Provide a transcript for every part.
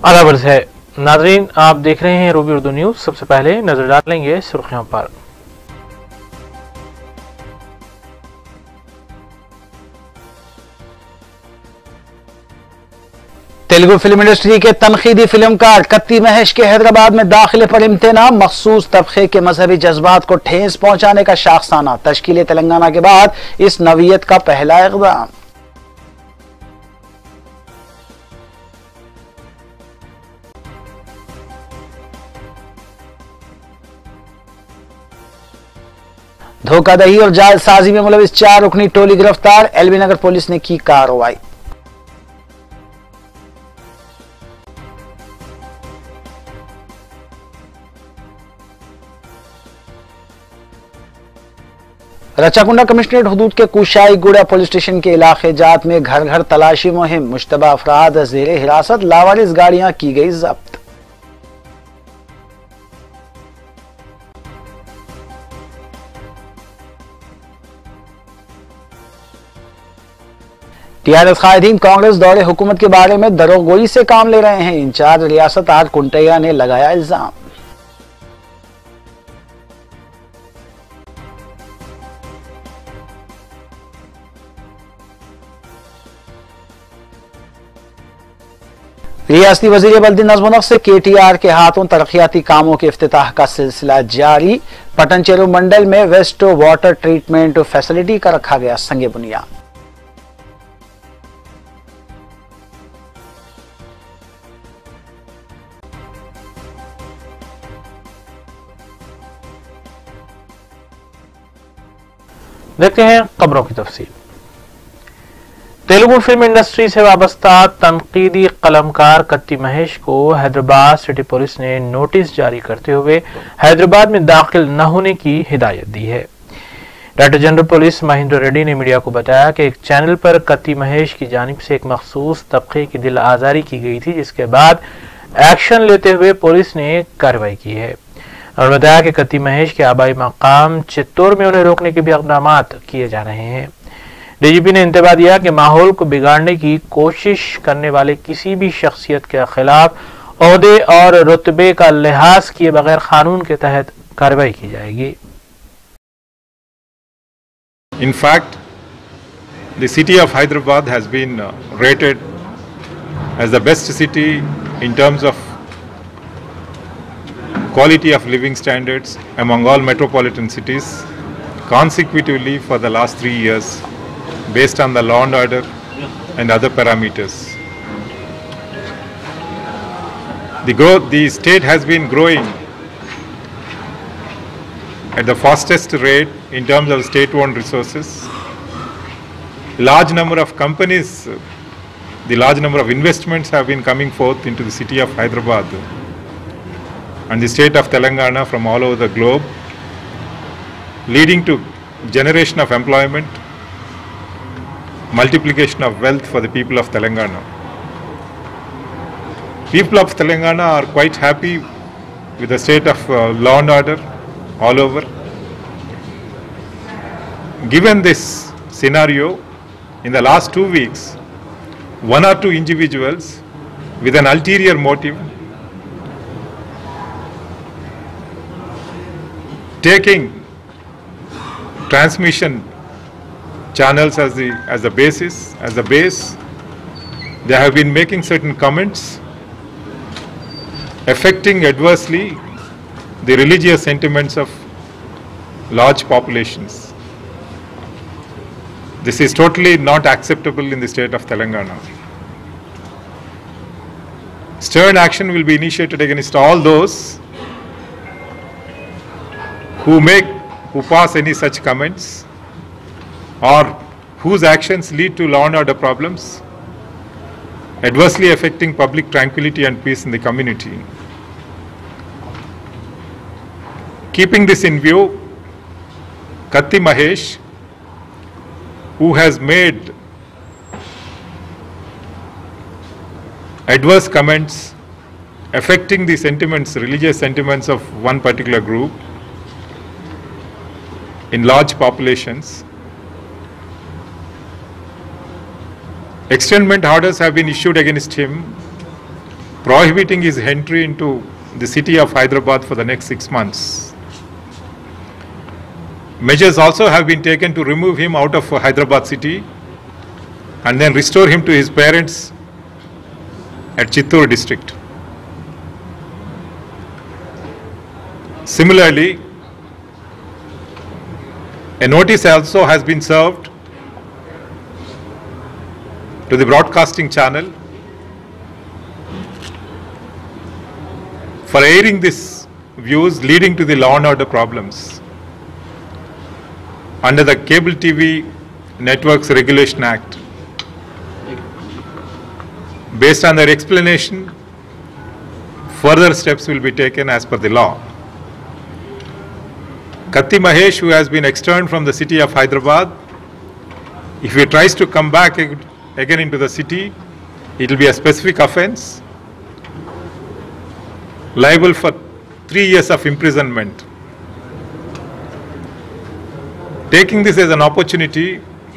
आदाब है नाजरीन, आप देख रहे हैं रूबी उर्दू न्यूज। सबसे पहले नजर डालेंगे सुर्खियों पर। तेलुगु फिल्म इंडस्ट्री के तनकीदी फिल्मकार कत्ती महेश के हैदराबाद में दाखिले पर इम्तना, मखसूस तबके के मजहबी जज्बात को ठेस पहुंचाने का शाखसाना। तश्कील तेलंगाना के बाद इस नवीयत का पहला इक़दाम। धोखाधड़ी और जालसाजी में मुलविस 4 रुकनी टोली गिरफ्तार, एलबी नगर पुलिस ने की कार्रवाई। रचाकुंडा कमिश्नरेट हुदूद के कुशाईगुड़ा पुलिस स्टेशन के इलाके जात में घर घर तलाशी मुहिम, मुश्तबा अफराद जेरे हिरासत, लावारिस गाड़ियां की गई जब्त। टीआरएस कायदीन कांग्रेस दौरे हुकूमत के बारे में दरोगोई से काम ले रहे हैं, इंचार्ज रियासत आर कुंटैया ने लगाया इल्जाम। रियासती वजीर बल्दी नज़्म से केटीआर के हाथों तरक्याती कामों के इफ्तिताह का सिलसिला जारी। पटनचेरू मंडल में वेस्ट वाटर ट्रीटमेंट फैसिलिटी का रखा गया संगे बुनियाद। देखते हैं खबरों की तफसील। तेलुगु फिल्म इंडस्ट्री से वाबस्ता तनकीदी कलमकार कत्ती महेश को हैदराबाद सिटी पुलिस ने नोटिस जारी करते हुए हैदराबाद में दाखिल न होने की हिदायत दी है। Director general police Mahendra Reddy ने मीडिया को बताया कि एक चैनल पर कत्ती महेश की जानिब से एक मखसूस तबके की दिल आजारी की गई थी, जिसके बाद एक्शन लेते हुए पुलिस ने कार्रवाई की है। और बताया कि कत्ती महेश के आबाई मकाम चित्तौड़ में उन्हें रोकने के भी इक़दाम किए जा रहे हैं। डीजीपी ने इंतबाह दिया कि माहौल को बिगाड़ने की कोशिश करने वाले किसी भी शख्सियत के खिलाफ ओहदे और रुतबे का लिहाज किए बगैर कानून के तहत कार्रवाई की जाएगी। In fact, the city of Hyderabad has been rated as the best city in terms of quality of living standards among all metropolitan cities consecutively for the last 3 years based on the law and order and other parameters. The state has been growing at the fastest rate in terms of state-owned resources. Large number of companies, the large number of investments have been coming forth into the city of Hyderabad and the state of Telangana from all over the globe, leading to generation of employment, multiplication of wealth for the people of Telangana. People of Telangana are quite happy with the state of law and order all over. Given this scenario, in the last 2 weeks, 1 or 2 individuals with an ulterior motive taking transmission channels as the base, they have been making certain comments affecting adversely the religious sentiments of large populations. This is totally not acceptable in the state of Telangana. Stern action will be initiated against all those who pass any such comments or whose actions lead to law and order problems, adversely affecting public tranquility and peace in the community. Keeping this in view, Katti Mahesh, who has made adverse comments affecting the sentiments, religious sentiments of one particular group in large populations, externment orders have been issued against him prohibiting his entry into the city of Hyderabad for the next 6 months. Measures also have been taken to remove him out of Hyderabad city and then restore him to his parents at Chittoor district. Similarly, a notice also has been served to the broadcasting channel for airing these views leading to the law and order problems under the Cable TV Networks Regulation Act. Based on their explanation, further steps will be taken as per the law. Katti Mahesh, who has been externed from the city of Hyderabad, if he tries to come back again into the city, it will be a specific offence, liable for 3 years of imprisonment. Taking this as an opportunity,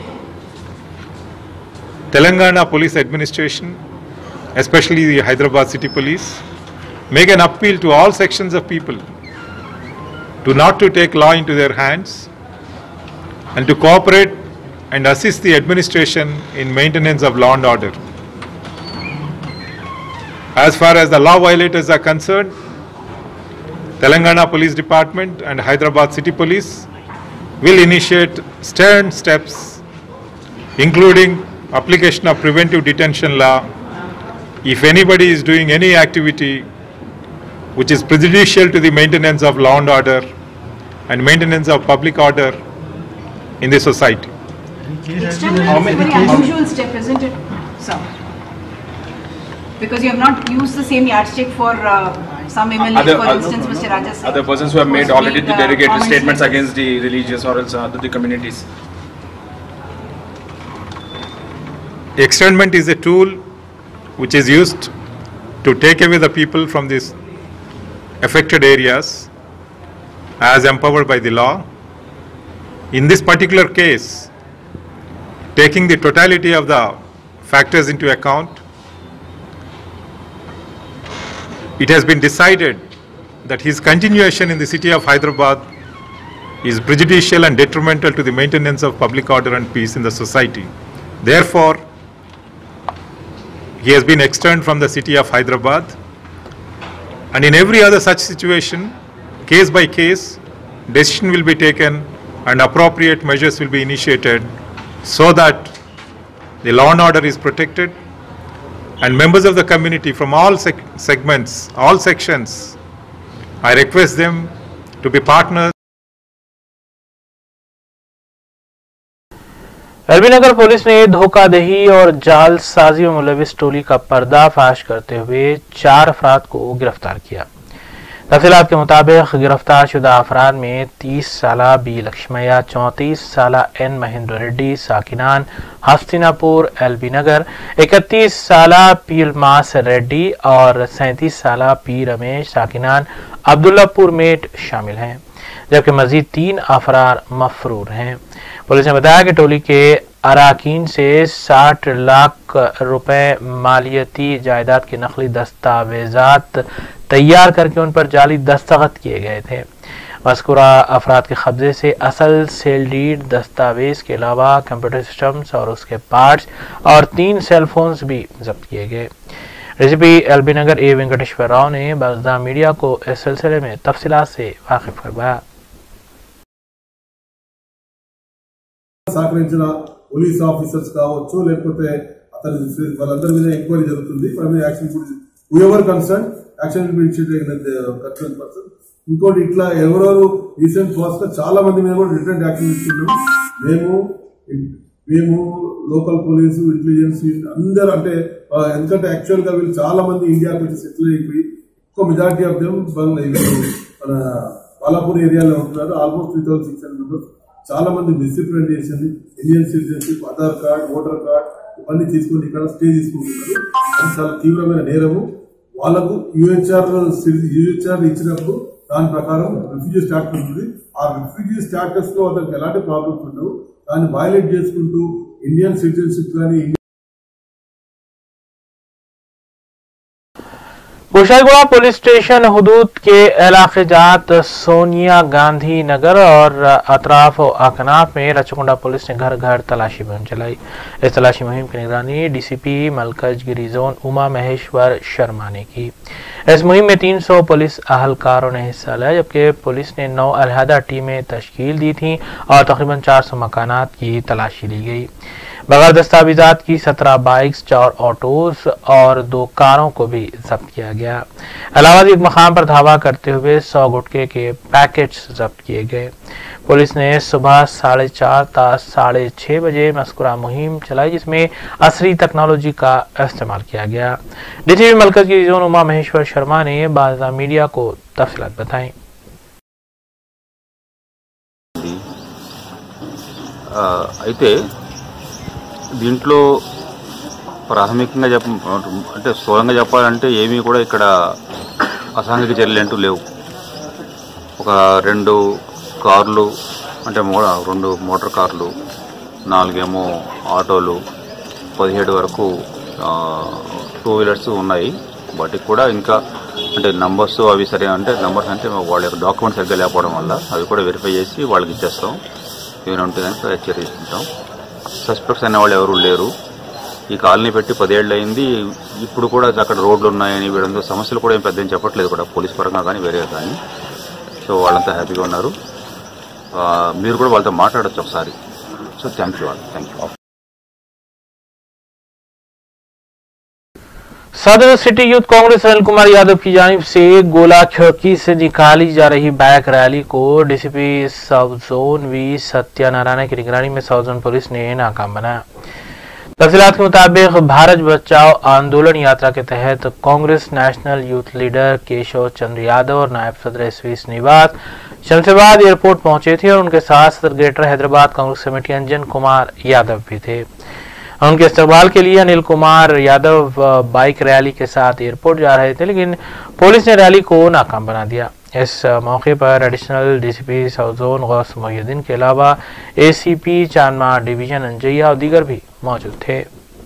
Telangana Police Administration, especially the Hyderabad City Police, make an appeal to all sections of people to not to take law into their hands and to cooperate and assist the administration in maintenance of law and order. As far as the law violators are concerned, Telangana Police Department and Hyderabad City Police will initiate stern steps, including application of preventive detention law if anybody is doing any activity which is prejudicial to the maintenance of law and order and maintenance of public order in the society. How many very unusual step, isn't it, sir? Because you have not used the same yardstick for some MLAs, for instance, Mr. Rajas. Other persons who have made already the derogatory statements against the religious or else the communities. Externment is a tool which is used to take away the people from these affected areas as empowered by the law. In this particular case, taking the totality of the factors into account, it has been decided that his continuation in the city of Hyderabad is prejudicial and detrimental to the maintenance of public order and peace in the society. Therefore, he has been externed from the city of Hyderabad, and in every other such situation, case by case, decision will be taken and appropriate measures will be initiated so that the law and order is protected and members of the community from all segments, all sections, I request them to be partners. LB Nagar police ने धोखाधड़ी और जालसाजी में मुलविस टोली का पर्दाफाश करते हुए 4 अफराद को गिरफ्तार किया। तफसीलात के मुताबिक गिरफ्तार शुदा अफराद में 30 साला बी लक्ष्मैया, 34 साला एन महेंद्र रेड्डी साकिनान हस्तिनापुर एलबी नगर, 31 साला पी मास रेड्डी और 37 साला पी रमेश साकिनान अब्दुल्लापुर मेट शामिल हैं, जबकि मजीद 3 अफराद मफरूर हैं। पुलिस ने बताया कि टोली के अराकीन से 60 लाख रुपए मालियती जायदाद के नकली दस्तावेजात तैयार करके उन पर जाली दस्तखत किए गए थे। मज़कूरा अफराद के कब्जे से असल सेल डीड दस्तावेज के अलावा कंप्यूटर सिस्टम्स और उसके पार्ट्स और 3 सेलफोन्स भी जब्त किए गए। DCP LB Nagar A Venkateshwara Rao ने बाज़दार मीडिया को इस सिलसिले में तफसीलात से वाकिफ करवाया। సహకరించిన పోలీస్ ఆఫీసర్స్ కావచ్చు, లేకపోతే అతని వాళ్ళందరి మీద ఎంక్వైరీ జరుగుతుంది. Action whoever concern action will be initiated concern person. ఇంకోటి ఇట్లా ఎవరెవరు రీసెంట్ పాస్ట్ గా చాలా మంది మీద కూడా రిటర్న్ యాక్షన్ ఇస్తున్నాం. మేము లోకల్ పోలీసు, ఇంటెలిజెన్స్ అందరూ, అంటే ఎందుకంటే యాక్చువల్ గా వీళ్ళు చాలా మంది ఇండియాకి వచ్చి సెటిల్ అయిపోయి ఒక మెజారిటీ ఆఫ్ దెమ్ మన బాలాపూర్ ఏరియాలో ఉంటున్నారు. Almost 3600 members. చాలా మంది మిస్రిప్రజెంట్ చేసింది, Indian citizenship, Aadhaar card, voter card ఇవన్నీ తీసుకుని ఇక్కడ స్టే తీసుకుంటున్నారు. అది చాలా తీవ్రమైన నేరము. వాళ్ళకు యూహెచ్ఆర్ ఇచ్చినప్పుడు దాని ప్రకారం రిఫ్యూజీ స్టాటస్ ఉంటుంది. ఆ రిఫ్యూజీ స్టాటస్ లో అతనికి ఎలాంటి ప్రాబ్లమ్స్ ఉండవు. దాన్ని వైలేట్ చేసుకుంటూ ఇండియన్ సిటిజన్షిప్ కానీ कुशलगुड़ा पुलिस स्टेशन हुदूद के इलाके जात सोनिया गांधी नगर और अतराफ अकनाफ में रचकुंडा पुलिस ने घर घर तलाशी मुहिम चलाई। इस तलाशी मुहिम की निगरानी डीसीपी मलकजगिरी जोन उमा महेश्वर शर्मा ने की। इस मुहिम में 300 पुलिस अहलकारों ने हिस्सा लिया, जबकि पुलिस ने 9 अलहदा टीमें तश्कील दी थी और तकरीबन 400 मकानात की तलाशी ली गई। बगैर दस्तावेजात की 17 बाइक्स, 4 ऑटोज और 2 कारों को भी जब्त किया गया। अलावा एक मकाम पर धावा करते हुए 100 गुटखे के पैकेट्स जब्त किए गए। पुलिस ने सुबह 4:30 ता 6:30 बजे मस्कुरा मुहिम चलाई, जिसमें असरी टेक्नोलॉजी का इस्तेमाल किया गया। डीसीपी मलकजगिरी जोन उमा महेश्वर शर्मा ने बाज़ा मीडिया को तफसीलात बताई। దీంట్లో ప్రాథమికంగా అంటే స్థూలంగా చెప్పాలంటే ఏమీ కూడా ఇక్కడ అసాంఘిక చర్యలు అంటూ లేవు. ఒక 2 కార్లు అంటే 2 మోటార్ కార్లు, 4 ఏమో ఆటోలు, 17 వరకు 2 వీలర్స్ ఉన్నాయి. వాటికి కూడా ఇంకా అంటే నంబర్స్ అవి సరే అంటే నంబర్స్ అంటే వాళ్ళ యొక్క డాక్యుమెంట్స్ సరిగ్గా లేకపోవడం వల్ల అవి కూడా వెరిఫై చేసి వాళ్ళకి ఇచ్చేస్తాం. ఏమైనా ఉంటే కనుక చర్య తీసుకుంటాం. సస్పెక్ట్స్ అనే వాళ్ళు ఎవరు లేరు. ఈ కాలనీ పెట్టి 10 ఏళ్ళు అయింది. ఇప్పుడు కూడా అక్కడ రోడ్లు ఉన్నాయని వీళ్ళంతా సమస్యలు కూడా ఏం పెద్ద ఏం చెప్పట్లేదు కూడా, పోలీస్ పరంగా కానీ వేరే కానీ. సో వాళ్ళంతా హ్యాపీగా ఉన్నారు. మీరు కూడా వాళ్ళతో మాట్లాడచ్చు ఒకసారి. So thank you. सदर सिटी यूथ कांग्रेस अनिल कुमार यादव की जानिब से गोला खिड़की से निकाली जा रही बाइक रैली को DCP sub zone V Satyanarayana की निगरानी में सब जोन पुलिस ने नाकाम बनाया। तफसीलात के मुताबिक भारत बचाओ आंदोलन यात्रा के तहत Congress national youth leader Keshav Chandra Yadav और नायब सदर एसवी श्रीनिवास शमशाबाद एयरपोर्ट पहुंचे थे और उनके साथ सदर ग्रेटर हैदराबाद कांग्रेस कमेटी अंजन कुमार यादव भी थे। उनके इस्तकबाल के लिए अनिल कुमार यादव बाइक रैली के साथ एयरपोर्ट जा रहे थे, लेकिन पुलिस ने रैली को नाकाम बना दिया। इस मौके पर additional DCP south zone Ghouse Mohiuddin के अलावा एसीपी चांदमा डिवीजन अंजैया और दीगर भी मौजूद थे।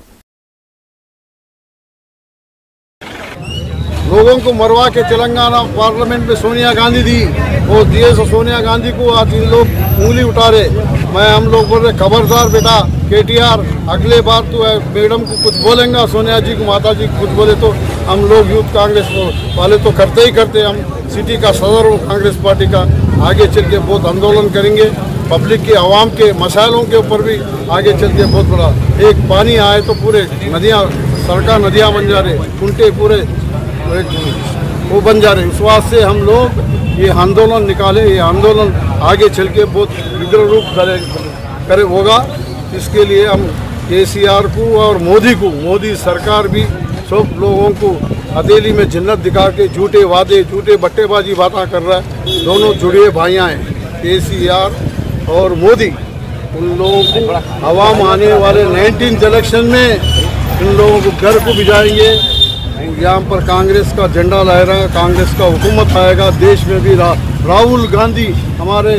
लोगों को मरवा के तेलंगाना पार्लियामेंट में सोनिया गांधी दी और दिए सो सोनिया गांधी को आज इन लोग उंगली उठा रहे। हम लोग बोल रहे खबरदार बेटा केटीआर, अगले बार तो मैडम को कुछ बोलेंगे, सोनिया जी को माता जी को कुछ बोले तो हम लोग यूथ कांग्रेस वाले तो करते ही करते। हम सिटी का सदर हूँ कांग्रेस पार्टी का, आगे चल के बहुत आंदोलन करेंगे। पब्लिक के आवाम के मसाइलों के ऊपर भी आगे चल के बहुत बड़ा एक पानी आए तो पूरे नदियाँ सड़का नदियाँ बन जा रहे, कुंटे पूरे वो बन जा रहे। उस वास्ते हम लोग ये आंदोलन निकाले। ये आंदोलन आगे चल के बहुत विग्रह रूप करे होगा। इसके लिए हम केसीआर को और मोदी सरकार भी सब लोगों को हथेली में जन्नत दिखा के झूठे वादे झूठे बट्टेबाजी बातें कर रहा है। दोनों जुड़े भाइयाँ हैं केसीआर और मोदी। उन लोगों को आवाम आने वाले 19 इलेक्शन में इन लोगों को घर को भिजाएंगे। यहाँ पर कांग्रेस का झंडा लहराएगा, कांग्रेस का हुकूमत आएगा। देश में भी राहुल गांधी हमारे।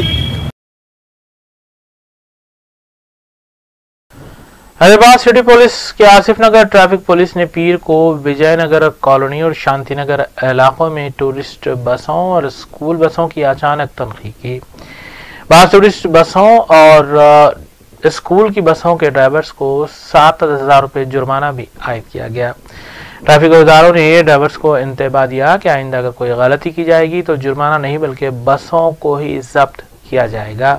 हैदराबाद सिटी पुलिस के आसिफ नगर ट्रैफिक पुलिस ने पीर को विजयनगर कॉलोनी और शांतिनगर इलाकों में टूरिस्ट बसों और स्कूल बसों की अचानक तनखी की। बाद टूरिस्ट बसों और स्कूल की बसों के ड्राइवर्स को 7,000 रुपये जुर्माना भी आयद किया गया। ट्रैफिक अहदेदारों ने ड्राइवर्स को इंतबाह दिया कि आइंदा अगर कोई गलती की जाएगी तो जुर्माना नहीं बल्कि बसों को ही जब्त किया जाएगा।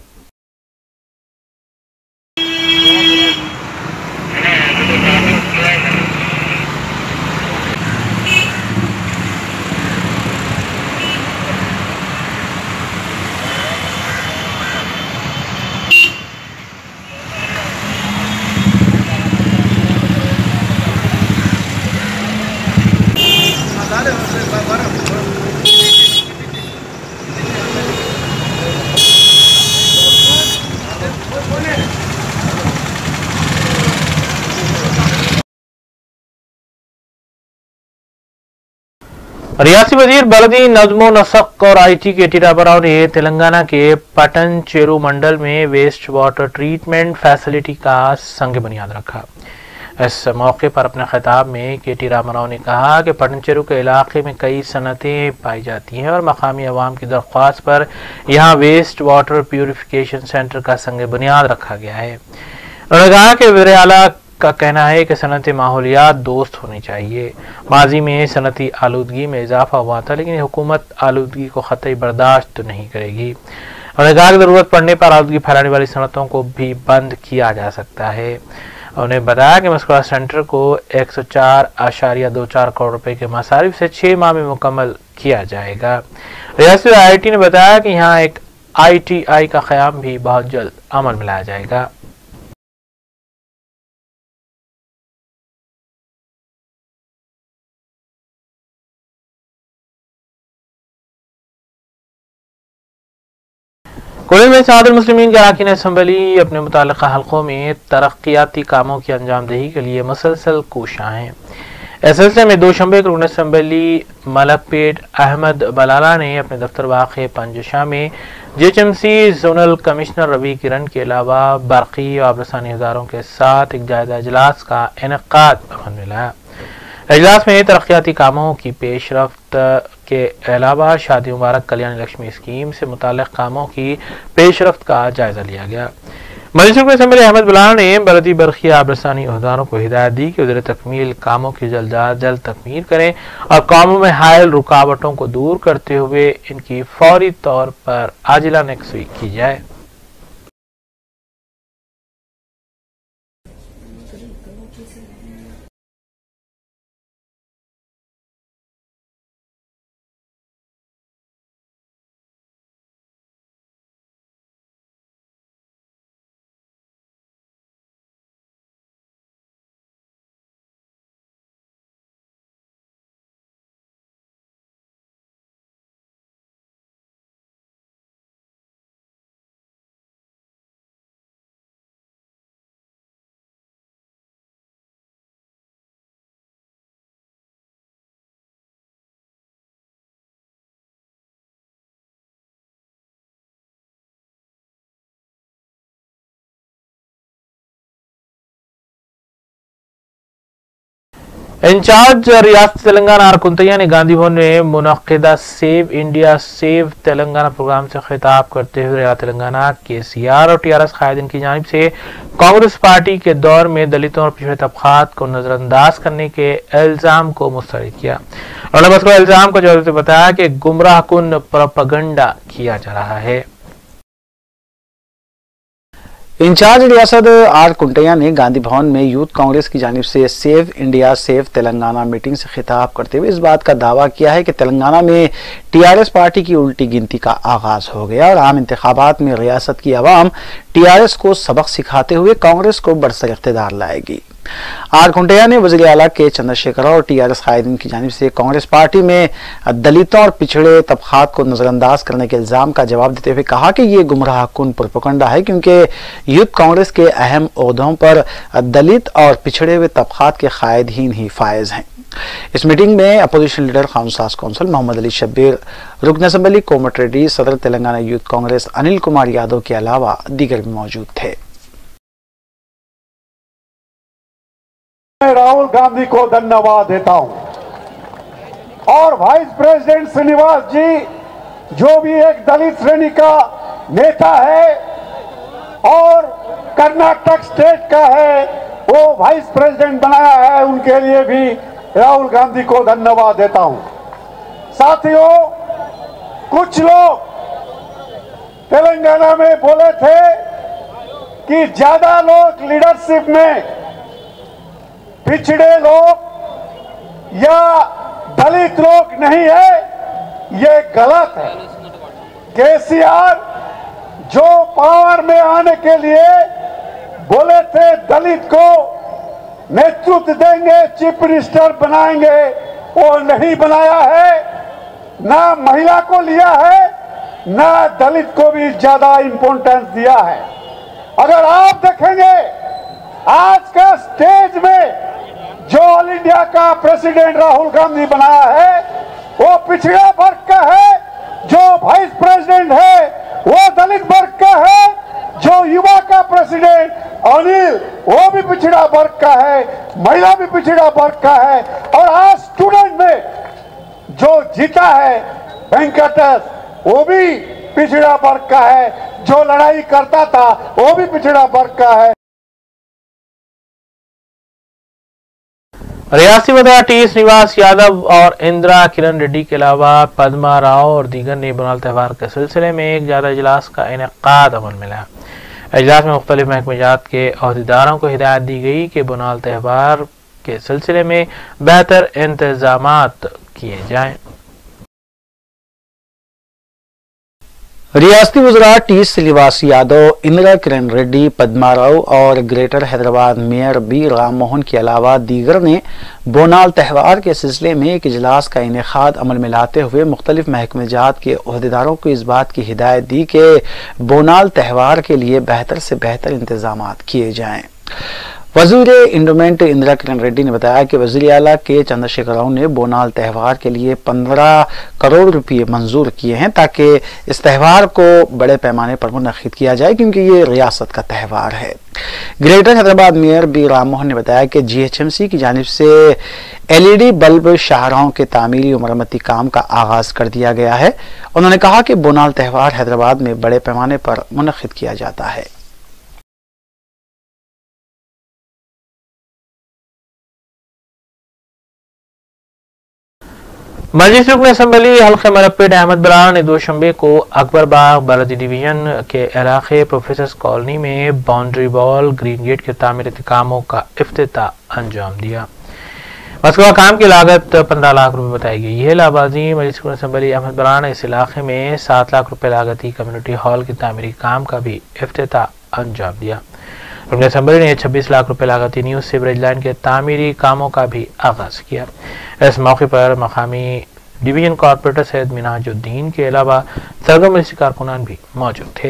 रियासी वजीर बलदी नज़्मो नसक और IT के टीराबराव ने तेलंगाना के पटन चेरू मंडल में वेस्ट वाटर ट्रीटमेंट फैसिलिटी का संग बुनियाद रखा। इस मौके पर अपने खिताब में KT रामाराव ने कहा कि पटनचेरू के इलाके में कई सनतें पाई जाती हैं और मकामी अवाम की दरख्वास्त पर यहाँ वेस्ट वाटर प्यूरिफिकेशन सेंटर का संग बुनियाद रखा गया है। उन्होंने कहा कि वज़ीर आला का कहना है कि सनती माहौलियात दोस्त होनी चाहिए। माजी में सनती आलूदगी में इजाफा हुआ था, लेकिन हुकूमत आलूदगी को ख़तई बर्दाश्त नहीं करेगी। उन्होंने कहा कि ज़रूरत पड़ने पर आलूदगी फैलाने वाली सनतों को भी बंद किया जा सकता है। उन्हें बताया कि मस्कुरा सेंटर को 104.24 करोड़ रुपए के मसारिफ से 6 माह में मुकम्मल किया जाएगा। रियासती IIT ने बताया कि यहाँ एक ITI का क़याम भी बहुत जल्द अमल में लाया जाएगा। कोल्हे में सदर मुस्लिमीन के अरकान असम्बली अपने मुताल्लिक़ा हल्कों में तरक्याती कामों की अंजामदही के लिए मुसलसल कोशां हैं। इस सिलसिले में दोशंबे को रुकन असम्बली मलकपेट अहमद बलाला ने अपने दफ्तर वाक़े पंजशाह में GHMC zonal commissioner Ravi Kiran के अलावा बरक़ी और आबरसानी इदारों के साथ एक जायज़ा इजलास का इनेकाद अमल में लाया। इजलास में तरक्याती कामों की पेशरफ्त के अलावा शादी मुबारक कल्याण लक्ष्मी स्कीम से मुताल्लिक़ कामों की पेशरफ्त का जायजा लिया गया। मजलिस रुकन असम्बली अहमद बलाला ने बलदी बरक़ी आबरसानी अहदेदारों को हिदायत दी कि ज़र तकमील कामों की जल्द तकमील करें और कामों में हायल रुकावटों को दूर करते हुए इनकी फौरी तौर पर आजिलाना यकसुई की जाए। इंचार्ज रियासत तेलंगाना आरकुंतैया ने गांधी भवन में मुनक्किदा save India save Telangana program से खिताब करते हुए रियासत तेलंगाना KCR और TRS कायदीन की जानिब से कांग्रेस पार्टी के दौर में दलितों और पिछड़े तबकात को नजरअंदाज करने के इल्जाम को मुस्तरद किया। उन्होंने मसला इल्जाम को जवाब देते बताया कि गुमराह कुन प्रोपेगेंडा किया जा रहा है। इंचार्ज रियासत आर कुंटैया ने गांधी भवन में यूथ कांग्रेस की जानिब से save India save Telangana meeting से खिताब करते हुए इस बात का दावा किया है कि तेलंगाना में TRS पार्टी की उल्टी गिनती का आगाज हो गया और आम इंतखाबात में रियासत की आवाम TRS को सबक सिखाते हुए कांग्रेस को बरसर इख्तिदार लाएगी। आर कुंटैया ने वज़ीर आला के चंद्रशेखर और TRS कायदीन की जानिब से कांग्रेस पार्टी में दलितों और पिछड़े तबकात को नजरअंदाज करने के इल्जाम का जवाब देते हुए कहा कि ये गुमराह कुन प्रोपेगेंडा है, क्योंकि यूथ कांग्रेस के अहम ओहदों पर दलित और पिछड़े हुए तबकात के कायदीन ही फायज हैं। इस मीटिंग में अपोजिशन लीडर कानून-साज कौंसल मोहम्मद अली शब्बीर, रुकन असम्बली कोमट रेड्डी, सदर तेलंगाना यूथ कांग्रेस अनिल कुमार यादव के अलावा दीगर भी मौजूद थे। मैं राहुल गांधी को धन्यवाद देता हूं और वाइस प्रेसिडेंट श्रीनिवास जी जो भी एक दलित श्रेणी का नेता है और कर्नाटक स्टेट का है, वो वाइस प्रेसिडेंट बनाया है, उनके लिए भी राहुल गांधी को धन्यवाद देता हूं। साथियों, कुछ लोग तेलंगाना में बोले थे कि ज्यादा लोग लीडरशिप में पिछड़े लोग या दलित लोग नहीं है, ये गलत है। KCR जो पावर में आने के लिए बोले थे दलित को नेतृत्व देंगे, चीफ मिनिस्टर बनाएंगे, वो नहीं बनाया है, ना महिला को लिया है, ना दलित को भी ज्यादा इंपॉर्टेंस दिया है। अगर आप देखेंगे आज का स्टेज में जो ऑल इंडिया का प्रेसिडेंट राहुल गांधी बनाया है, वो पिछड़ा वर्ग का है। जो वाइस प्रेसिडेंट है वो दलित वर्ग का है। जो युवा का प्रेसिडेंट अनिल वो भी पिछड़ा वर्ग का है, महिला भी पिछड़ा वर्ग का है, और आज स्टूडेंट में जो जीता है वेंकटेश वो भी पिछड़ा वर्ग का है, जो लड़ाई करता था वो भी पिछड़ा वर्ग का है। रियासती वज़ीर टी श्रीनिवास यादव और इंदिरा किरण रेड्डी के अलावा पद्मा राव और दीगर ने बोनाल त्यौहार के सिलसिले में एक ज्यादा इजलास का इनेकाद अमल में लाया। इजलास में मुख्तलिफ महकमेजात के अहदेदारों को हिदायत दी गई कि बोनाल त्यौहार के सिलसिले में बेहतर इंतजामात किए जाएं। रियासती वज़रा टी श्रीनिवास यादव, इंदिरा किरण रेड्डी, पद्मा राव और greater Hyderabad mayor B Ram Mohan के अलावा दीगर ने बोनाल त्यौहार के सिलसिले में एक इजलास का इनेकाद अमल में लाते हुए मुख्तलिफ महकमेजात के अहदेदारों को इस बात की हिदायत दी कि बोनाल त्यौहार के लिए बेहतर से बेहतर इंतजामात किए जाएं। वज़ीर इंडोमेंट इंदिरा किरण रेड्डी ने बताया कि वज़ीर आला के चंद्रशेखर राव ने बोनाल त्यौहार के लिए 15 करोड़ रुपये मंजूर किए हैं ताकि इस त्यौहार को बड़े पैमाने पर मुनक्किद किया जाए, क्योंकि ये रियासत का त्यौहार है। Greater Hyderabad mayor B Ram Mohan ने बताया कि GHMC की जानिब से LED बल्ब शाहराहों के तामीरी और मरम्मती काम का आगाज कर दिया गया है। उन्होंने कहा कि बोनाल त्यौहार हैदराबाद में बड़े पैमाने पर मुनक्किद किया जाता है। मजलिस रुकन असम्बली हल्के मलपेट अहमद बरार ने दोशंबे को अकबर बाग बलदी डिवीजन के इलाके प्रोफेसर्स कॉलोनी में बाउंड्री वॉल, ग्रीन गेट के तामीराती कामों का इफ्तिताह अंजाम दिया। मज़कूरा काम की लागत 15 लाख रुपए बताई गई है। लाबाजी मजलिस रुकन असम्बली अहमद बरार ने इस इलाके में 7 लाख रुपए लागती कम्युनिटी हॉल के तामीरी काम का भी इफ्तिताह अंजाम दिया। रुकन असम्बली ने 26 लाख रुपए लागती न्यू सीवरेज लाइन के तामीरी कामों का भी आगाज किया। इस मौके पर मकामी डिवीजन कॉर्पोरेटर सैयद मिनाजुद्दीन के अलावा सरगर्म मजलिसी कारकुनान भी मौजूद थे।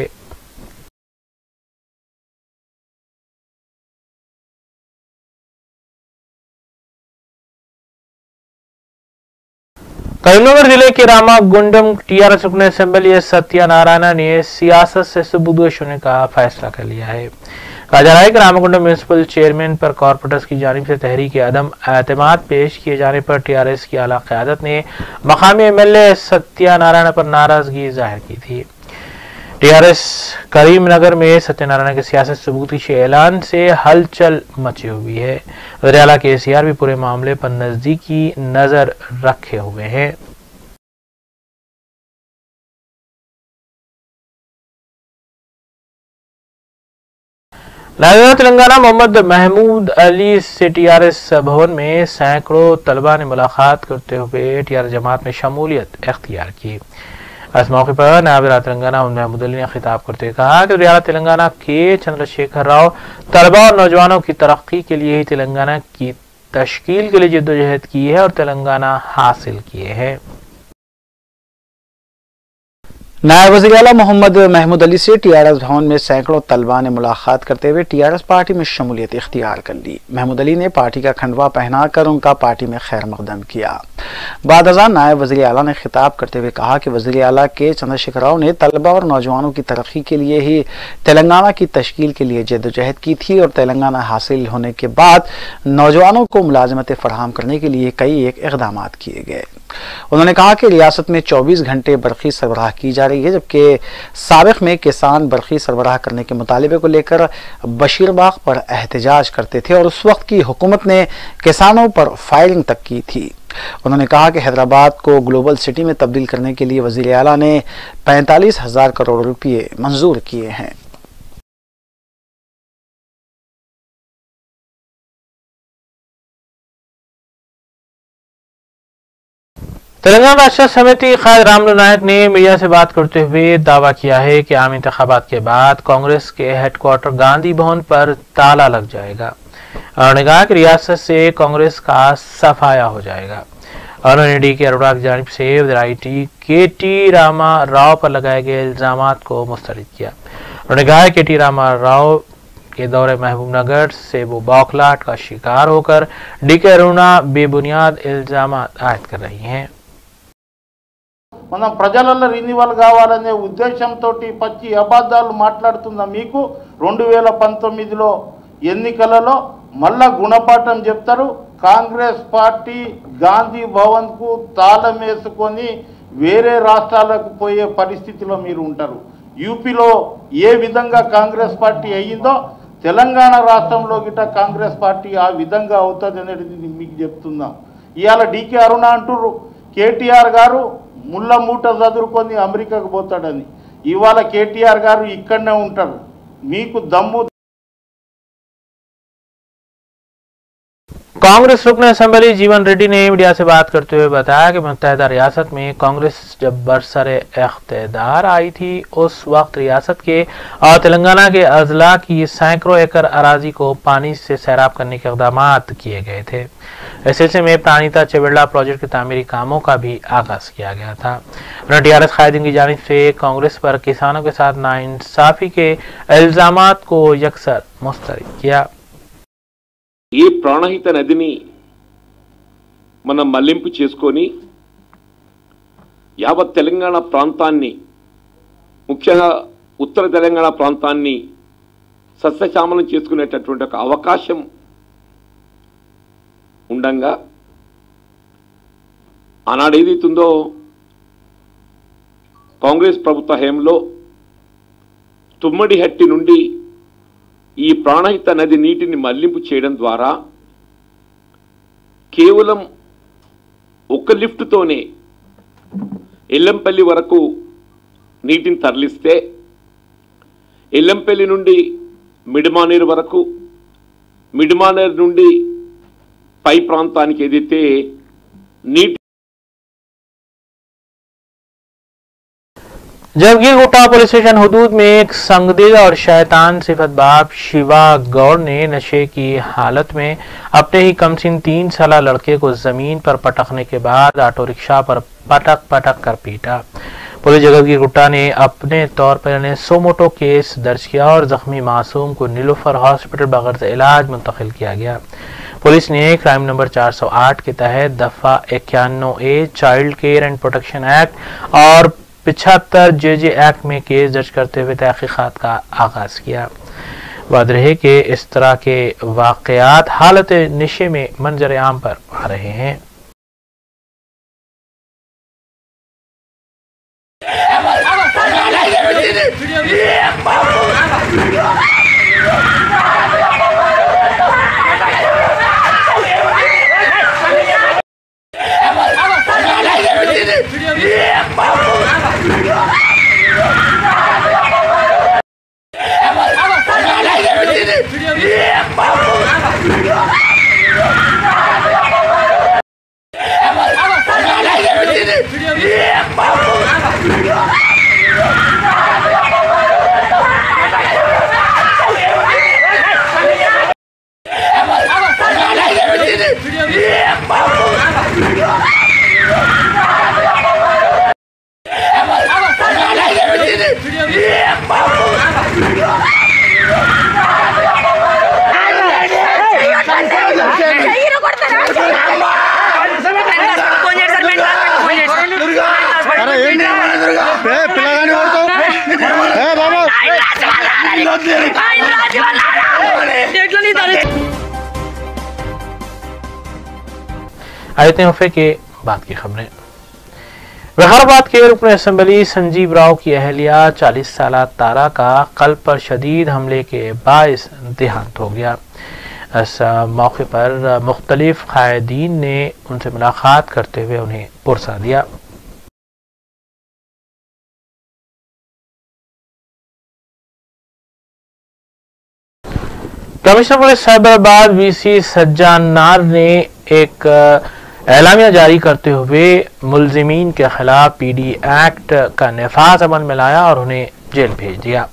करीमनगर जिले के रामागुंडम TRS रुकन असम्बली सत्यनारायण ने सियासत से सबूदोश होने का फैसला कर लिया है। कहा जा रहा है कि रामागुंडम म्यूनिसिपल चेयरमैन पर कॉर्पोरेटर्स की जानिब से तहरीक अदम एतमाद पेश किए जाने पर TRS की आला क़यादत ने मकामी MLA सत्यनारायण पर नाराजगी जाहिर की थी। TRS करीमनगर में सत्यनारायण के सियासत सबूती के ऐलान से हलचल मची हुई है। वज़ीर आला KCR भी पूरे मामले पर नजदीकी नजर रखे हुए हैं। नायब तेलंगाना मोहम्मद महमूद अली से TRS भवन में सैकड़ों तलबा ने मुलाकात करते हुए TRS जमात में शमूलियत इख्तियार की। इस मौके पर नायब तेलंगाना महमूद अली ने खिताब करते हुए कहा कि रियासत तेलंगाना के चंद्रशेखर राव तलबा और नौजवानों की तरक्की के लिए ही तेलंगाना की तश्कील के लिए जिद्दोजहद की है और तेलंगाना हासिल किए हैं। नायब वज़ीर आला मोहम्मद महमूद अली से TRS भवन में सैकड़ों तलबा ने मुलाकात करते हुए TRS पार्टी में शमूलियत इख्तियार कर ली। महमूद अली ने पार्टी का खंडवा पहनाकर उनका पार्टी में खैर मकदम किया। बाद अज़ान नायब वज़ीर आला ने खिताब करते हुए कहा कि वज़ीर आला के चंद्रशेखर राव ने तलबा और नौजवानों की तरक्की के लिए ही तेलंगाना की तश्कील के लिए जद्दोजहद की थी और तेलंगाना हासिल होने के बाद नौजवानों को मुलाजमतें फराहम करने के लिए कई एक इक़दाम किए गए। उन्होंने कहा कि रियासत में 24 घंटे बरक़ी सरबराह की जा रही है, जबकि साबिक़ में किसान बरक़ी सरबराह करने के मुतालिबे को लेकर बशीरबाग पर एहतजाज करते थे और उस वक्त की हुकूमत ने किसानों पर फायरिंग तक की थी। उन्होंने कहा कि हैदराबाद को ग्लोबल सिटी में तब्दील करने के लिए वज़ीर आला ने 45,000 करोड़ रुपये मंजूर किए हैं। तेलंगाना राष्ट्र समिति कायद रामलू नायक ने मीडिया से बात करते हुए दावा किया है कि आम इंतखाबात के बाद कांग्रेस के हेडक्वार्टर गांधी भवन पर ताला लग जाएगा। उन्होंने कहा कि रियासत से कांग्रेस का सफाया हो जाएगा। उन्होंने डी के अरोड़ा की जानिब से वज़ीर IT KT रामा राव पर लगाए गए इल्जाम को मुस्तरद किया। उन्होंने कहा कि KT रामा राव के दौरे महबूबनगर से वो बौखलाहट का शिकार होकर डी के अरोड़ा बेबुनियाद इल्जाम आयद कर रही हैं। మనం ప్రజలలో రినివల్ కావాలనే ఉద్దేశంతో పచ్చి అబద్ధాలు మాట్లాడుతున్న మీకు 2019లో ఎన్నికలలో మళ్ళా గుణపాఠం చెప్తారు. కాంగ్రెస్ పార్టీ గాంధీ భవన్కు తాళం వేసుకొని వేరే రాష్ట్రాలకు పోయే పరిస్థితిలో మీరు ఉంటారు. యూపీలో ఏ విధంగా కాంగ్రెస్ పార్టీ అయ్యిందో తెలంగాణ రాష్ట్రంలో గిట కాంగ్రెస్ పార్టీ ఆ విధంగా అవుతుంది అనేది మీకు చెప్తున్నాం. ఇవాళ డీకే అరుణ అంటుర్రు కేటీఆర్ గారు ముళ్ళ మూట చదువుకొని అమెరికాకు పోతాడని. ఇవాళ కేటీఆర్ గారు ఇక్కడనే ఉంటారు. మీకు దమ్ము. कांग्रेस रुकन असेंबली जीवन रेड्डी ने मीडिया से बात करते हुए बताया कि मुत्तहिदा रियासत में कांग्रेस जब बरसरे इख्तियार आई थी उस वक्त रियासत के और तेलंगाना के अजला की सैकड़ों एकड़ अराजी को पानी से सैराब करने के इक़दाम किए गए थे। इस सिलसिले में प्राणिता चेवेड़ा प्रोजेक्ट के तामीरी कामों का भी आगाज किया गया था। टीआरएस कायदीन की जानिब से कांग्रेस पर किसानों के साथ नाइंसाफी के इल्जामात को यकसर मुस्तरद किया। ఈ ప్రాణహిత నదిని మనం మళ్లింపు చేసుకొని యావత్ తెలంగాణ ప్రాంతాన్ని, ముఖ్యంగా ఉత్తర తెలంగాణ ప్రాంతాన్ని సస్యశ్యామలం చేసుకునేటటువంటి ఒక అవకాశం ఉండంగా ఆనాడు ఏదైతుందో కాంగ్రెస్ ప్రభుత్వ హయాంలో తుమ్మడిహట్టి నుండి ఈ ప్రాణహిత నది నీటిని మళ్లింపు చేయడం ద్వారా కేవలం ఒక లిఫ్ట్తోనే ఎల్లంపల్లి వరకు నీటిని తరలిస్తే ఎల్లంపల్లి నుండి మిడిమానేరు వరకు, మిడిమానేరు నుండి పై ప్రాంతానికి ఏదైతే నీటి जबकि गुट्टा पुलिस स्टेशन हुदूद में एक संगदिल और शैतान सिफत बाप शिवा गौड़ ने नशे की हालत में अपने ही कमसिन 3 साला लड़के को जमीन पर पटकने के बाद ऑटो रिक्शा पर पटक पटक कर पीटा। पुलिस जगतगिर गुट्टा ने अपने तौर पर सोमोटो केस दर्ज किया और जख्मी मासूम को नीलोफर हॉस्पिटल बगैर इलाज मुंतकिल किया गया। पुलिस ने क्राइम नंबर 408 के तहत दफा 51A child care and protection act और 75 JJ एक्ट में केस दर्ज करते हुए तहकीकात का आगाज किया। वाज़ेह है कि इस तरह के वाक़यात हालत नशे में मंजर आम पर आ रहे हैं। आयते वफे के बाद की खबरें। वहाराबाद के रुकन असेंबली संजीव राव की अहलिया 40 साला तारा का कल्ब पर शदीद हमले के बायस देहांत हो गया। इस मौके पर मुख्तलिफ कायदीन ने उनसे मुलाकात करते हुए उन्हें पुरसा दिया। Commissioner police Cyberabad VC Sajjanar ने एक एलामिया जारी करते हुए मुलजिमीन के खिलाफ PD एक्ट का नफाज अमल में लाया और उन्हें जेल भेज दिया।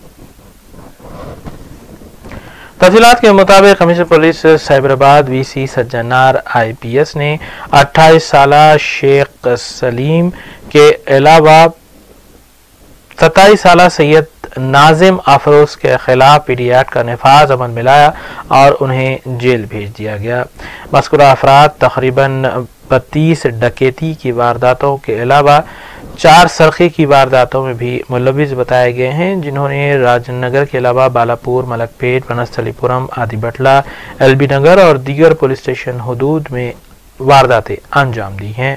तफसीलात के मुताबिक commissioner police Cyberabad VC Sajjanar IPS ने 28 साला शेख सलीम के अलावा 27 साला सैयद नाजिम अफरोज के खिलाफ PD एक्ट का नफाज अमल में लाया और उन्हें जेल भेज दिया गया। मज़कूरा अफराद तकरीबन 32 डकैती की वारदातों के अलावा 4 सरखी की वारदातों में भी मुलविस बताए गए हैं, जिन्होंने राजनगर के अलावा बालापुर, मलकपेट, वनस्थलीपुरम, आदिबटला, एलबी नगर और दीगर पुलिस स्टेशन हुदूद में वारदातें अंजाम दी हैं।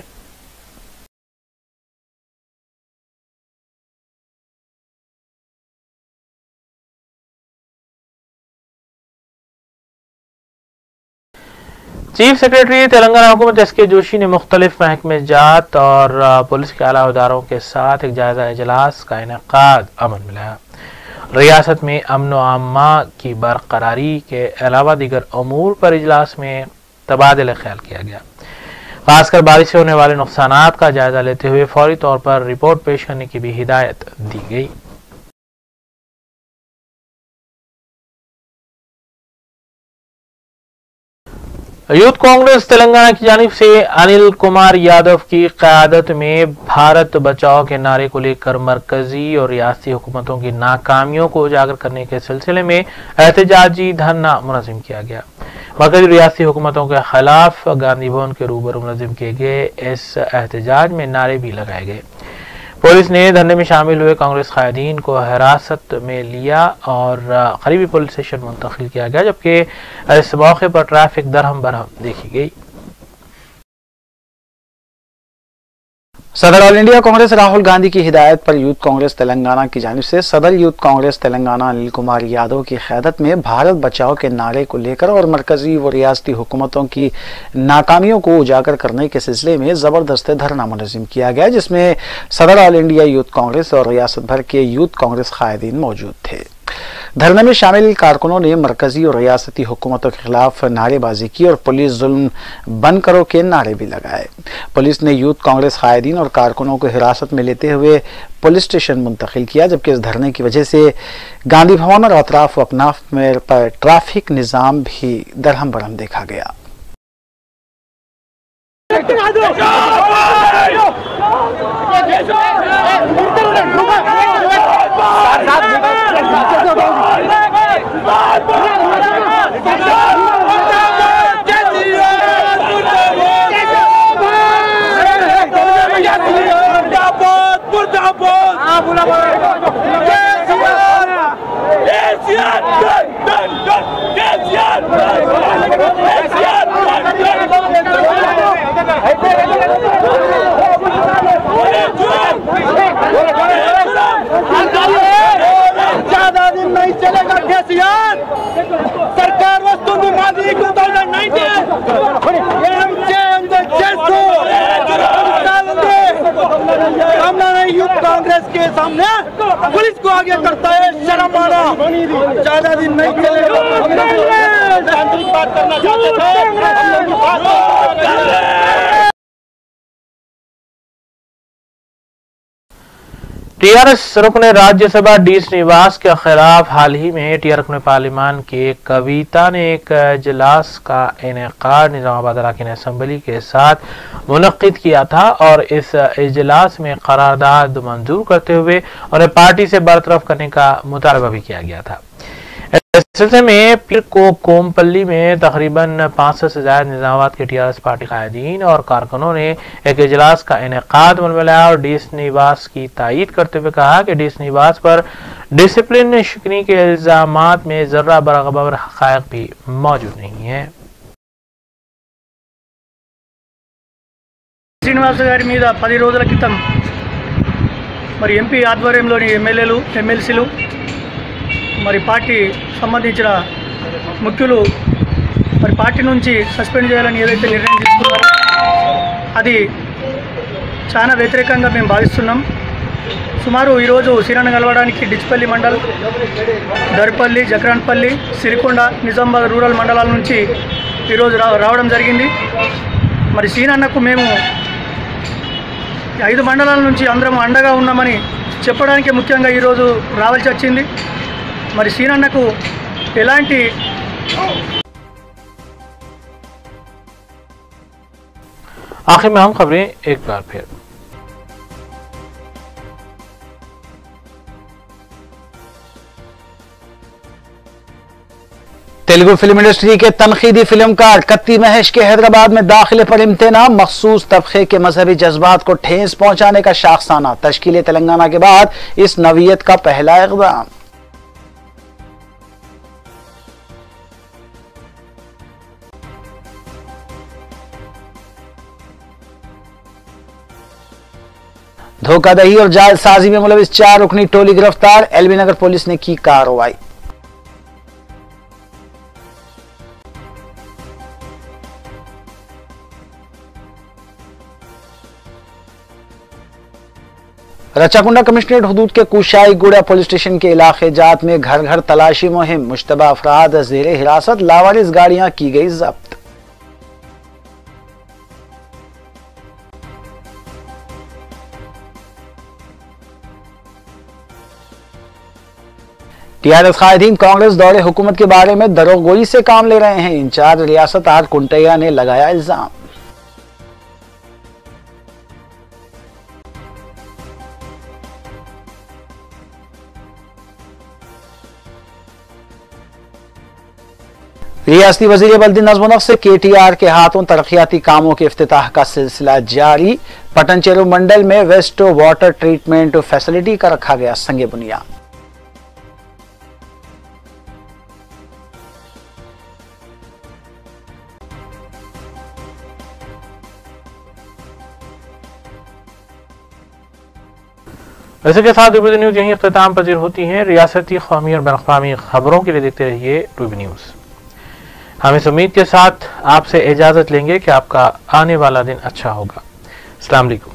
चीफ सेक्रेटरी तेलंगाना हुकूमत एस.के. जोशी ने मुख्तलिफ महकमे जात और पुलिस के आला अहदेदारों के साथ एक जायजा इजलास का इनेकाद अमल में लाया। रियासत में अमन व आमा की बरकरारी के अलावा दीगर अमूर पर इजलास में तबादला ख्याल किया गया। खासकर बारिश से होने वाले नुकसानात का जायजा लेते हुए फौरी तौर पर रिपोर्ट पेश करने की भी हिदायत दी गई। यूथ कांग्रेस तेलंगाना की जानिब से अनिल कुमार यादव की क़यादत में भारत बचाओ के नारे को लेकर मरकजी और रियासती हुकूमतों की नाकामियों को उजागर करने के सिलसिले में एहतजाजी धरना मुनज़्ज़म किया गया। मरकजी रियासती हुकूमतों के खिलाफ गांधी भवन के रूबरू मुनज़्ज़म किए गए इस एहतजाज में नारे भी लगाए गए। पुलिस ने धरने में शामिल हुए कांग्रेस कायदीन को हिरासत में लिया और करीबी पुलिस स्टेशन मुंतकिल किया गया, जबकि इस मौके पर ट्रैफिक दरहम बरहम देखी गई। सदर ऑल इंडिया कांग्रेस राहुल गांधी की हिदायत पर यूथ कांग्रेस तेलंगाना की जानिब से सदर यूथ कांग्रेस तेलंगाना अनिल कुमार यादव की क़यादत में भारत बचाओ के नारे को लेकर और मरकजी व रियासती हुकूमतों की नाकामियों को उजागर करने के सिलसिले में ज़बरदस्त धरना मुनज़्ज़म किया गया, जिसमें सदर ऑल इंडिया यूथ कांग्रेस और रियासत भर के यूथ कांग्रेस कायदीन मौजूद थे। धरने में शामिल कारकुनों ने मरकजी और रियासती हुकूमतों के खिलाफ नारेबाजी की और पुलिस जुल्म बंद करो के नारे भी लगाए। पुलिस ने यूथ कांग्रेस कायदीन और कारकुनों को हिरासत में लेते हुए पुलिस स्टेशन मुंतकिल किया, जबकि इस धरने की वजह से गांधी भवन और अतराफ व अकनाफ में पर ट्रैफिक निज़ाम भी दरहम बरहम देखा गया। नहीं चलेगा केसीआर सरकार वस्तुंदी मादी 2019 यूथ कांग्रेस के सामने पुलिस को आगे करता है शर्म आना। ज्यादा दिन नहीं चलेगा। आंतरिक बात करना चाहते थे। टीआरएस रुकन राज्यसभा डी श्रीनिवास के खिलाफ हाल ही में टीआर रुकन पार्लियामान के कविता ने एक इजलास का इनेकाद निजामाबाद अरकान असम्बली के साथ मुनक्किद किया था और इस इजलास में करारदाद मंजूर करते हुए उन्हें पार्टी से बरतरफ करने का मुतालबा भी किया गया था। इस सिलसिले में पीर को कोमपल्ली में तकरीबन 500 से ज्यादा निजामाबाद के टीआरएस पार्टी कायदीन और कारकुनों ने एक इजलास का इनेकाद मनवाया और डी श्रीनिवास की तायीद करते हुए कहा कि डी श्रीनिवास पर डिसिप्लिन शिकनी के इल्जामात में जर्रा बराबर हक़ाइक़ भी मौजूद नहीं है। శ్రీనివాస్ గారి మీద 10 రోజుల క్రితం మరి ఎంపీ ఆధ్వర్యంలోని ఎమ్మెల్యేలు ఎమ్మెల్సీలు మరి పార్టీ సంబంధించిన ముఖ్యులు మరి పార్టీ నుంచి సస్పెండ్ చేయాలని ఏదైతే నిర్ణయం తీసుకున్నారో అది చాలా వ్యతిరేకంగా మేము భావిస్తున్నాం। సుమారు ఈరోజు సీరన్న కలవడానికి డిచ్పల్లి మండల్, దర్పల్లి, జక్రాన్పల్లి, సిరికొండ, నిజామాబాద్ రూరల్ మండలాల నుంచి ఈరోజు రావడం జరిగింది। మరి సీనన్నకు మేము 5 మండలాల నుంచి అందరం అండగా ఉన్నామని చెప్పడానికి ముఖ్యంగా ఈరోజు రావాల్సి వచ్చింది। మరి సీనన్నకు ఎలాంటి आखिर में हम खबरें एक बार फिर। तेलुगु फिल्म इंडस्ट्री के तनकीदी फिल्मकार कत्ती महेश के हैदराबाद में दाखिले पर इम्तिना, मखसूस तबके के मजहबी जज्बात को ठेस पहुंचाने का शाखसाना। तश्कील तेलंगाना के बाद इस नवीयत का पहला इक़दाम। धोखाधड़ी और जालसाजी में मुलविस 4 रुकनी टोली गिरफ्तार, एलबी नगर पुलिस ने की कार्रवाई। रचाकुंडा कमिश्नरेट हुदूद के कुशाईगुड़ा पुलिस स्टेशन के इलाके जात में घर घर तलाशी मुहिम, मुश्तबा अफराद ज़ेरे हिरासत, लावारिस गाड़ियां की गई जब्त। टीआरएस कायदीन कांग्रेस दौरे हुकूमत के बारे में दरोगोई से काम ले रहे हैं, इंचार्ज रियासत आर कुंटैया ने लगाया इल्जाम। रियासती वजीर बल्दी नज़्म नफ्स से केटीआर के हाथों तरक्याती कामों के इफ्तिताह का सिलसिला जारी। पटनचेरू मंडल में वेस्ट वाटर ट्रीटमेंट फैसिलिटी का रखा गया संगे बुनियाद। इसी के साथ रूबी न्यूज यहीं इख्तिताम पजीर होती है। रियासती, कौमी और बैनुल-अक़वामी खबरों के लिए देखते रहिए रूबी न्यूज। हम इस उम्मीद के साथ आपसे इजाजत लेंगे कि आपका आने वाला दिन अच्छा होगा। अस्सलाम वालेकुम।